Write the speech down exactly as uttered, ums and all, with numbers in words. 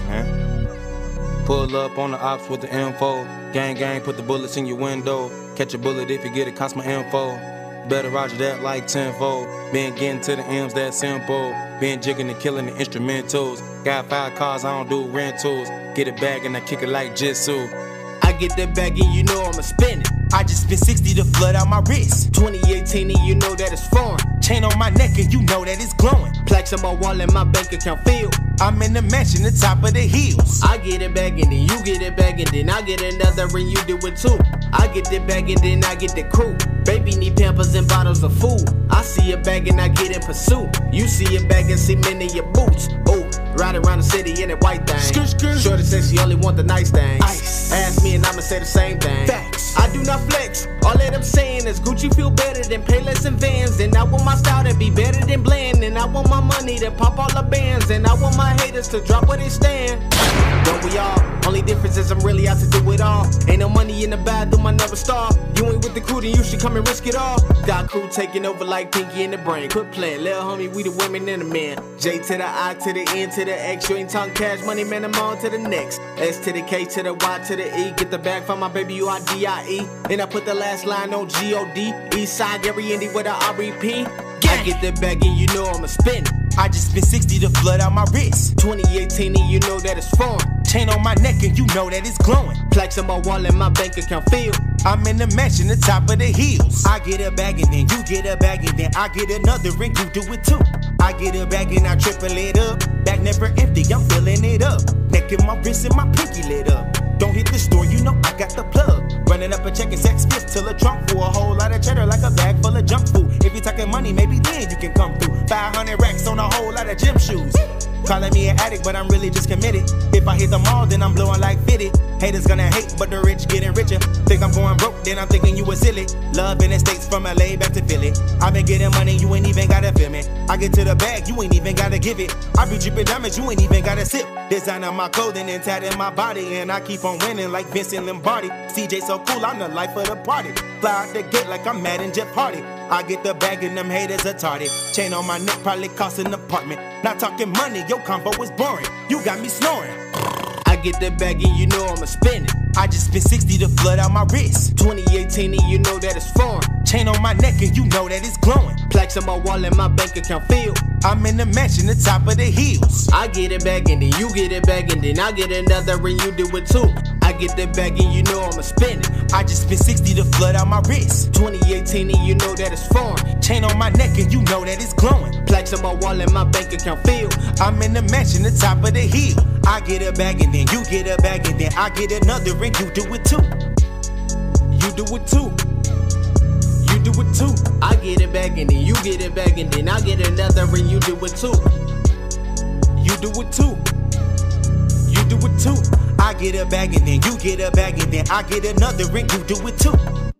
man. Pull up on the ops with the info. Gang, gang, put the bullets in your window. Catch a bullet if you get it, cost my info. Better roger that like tenfold. Been getting to the M's, that simple. Been jigging and killing the instrumentals. Got five cars, I don't do rentals. Get it back and I kick it like Jitsu. I get that bag and you know I'ma spend it. I just spent sixty to flood out my wrist. twenty eighteen and you know that it's foreign. Chain on my neck and you know that it's glowing. Plaques on my wall and my bank account filled. I'm in the mansion, the top of the hills. I get it back and then you get it back and then I get another and you do it too. I get it back and then I get the crew. Baby need pampers and bottles of food. I see a bag and I get in pursuit. You see a bag and see many of your boots. Ooh, ride around the city in that white thing. Skr, skr. Shorty says she only want the nice things. Ice. Ask me and I'ma say the same thing. Facts. I do not flex. All that I'm saying is Gucci feel better than Payless and Vans. And I want my style to be better than bland. And I want my money to pop all the bands. And I want my haters to drop where they stand. Don't we all? Only difference is I'm really out to do it all. Ain't no money in the bathroom, I never starve. You ain't with the crew, then you should come and risk it all. Got crew taking over like Pinky in the brain. Quit playing, little homie, we the women and the man. J to the I to the N to the X. You ain't talking cash money, man, I'm on to the next. S to the K to the Y to the E. Get the bag from my baby, U I D I E. And I put the last line on G O D. East side, Gary Indy with a R E P. I get that bag and you know I'ma spend it. I just spent sixty to flood out my wrist. twenty eighteen and you know that it's foreign. Chain on my neck and you know that it's glowing. Plaques on my wall and my bank account filled. I'm in the mansion, the top of the hills. I get a bag and then you get a bag and then I get another and you do it too. I get a bag and I triple it up. Bag never empty, I'm filling it up. Neck in my wrist and my pinky lit up. Don't hit the store, you know I got the plug. Running up a check and sex fifth till a trunk full. A whole lot of cheddar like a bag full of junk food. If you talking money, maybe then you can come through. five hundred racks on a whole lot of gym shoes. Calling me an addict, but I'm really just committed. If I hit the mall, then I'm blowing like fifty. Haters gonna hate, but the rich getting richer. Think I'm going broke, then I'm thinking you was silly. Love in the States from L A back to Philly. I been getting money, you ain't even gotta feel me. I get to the bag, you ain't even gotta give it. I be dripping diamonds, you ain't even gotta sip. Designing my clothing and tatting my body. And I keep on winning like Vincent Lombardi. C J so cool, I'm the life of the party. Fly out the gate like I'm mad in Jeff Hardy. I get the bag and them haters are tardy. Chain on my neck probably cost an apartment. Not talking money, your combo is boring. You got me snoring. I get that bag and you know I'ma spend it. I just spent sixty to flood out my wrist. twenty eighteen and you know that it's foreign. Chain on my neck and you know that it's glowing. Plaques on my wall and my bank account filled. I'm in the mansion, the top of the hills. I get it back and then you get it back and then I get another and you do it too. I get that bag and you know I'ma spend it. I just spent sixty to flood out my wrist. twenty eighteen and you know that it's foreign. Chain on my neck and you know that it's glowing. Plaques on my wall and my bank account filled. I'm in the mansion, the top of the hill. I get a bag and then you get a bag and then I get another and you do it too. You do it too. You do it too. I get it back and then you get it back and then I get another and you do it too. You do it too. You do it too. I get a bag and then you get a bag and then I get another and you do it too.